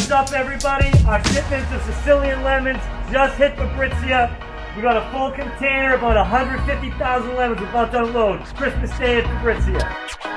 Heads up, everybody, our shipments of Sicilian lemons just hit Fabrizia. We got a full container, about 150,000 lemons about to unload. Christmas Day at Fabrizia.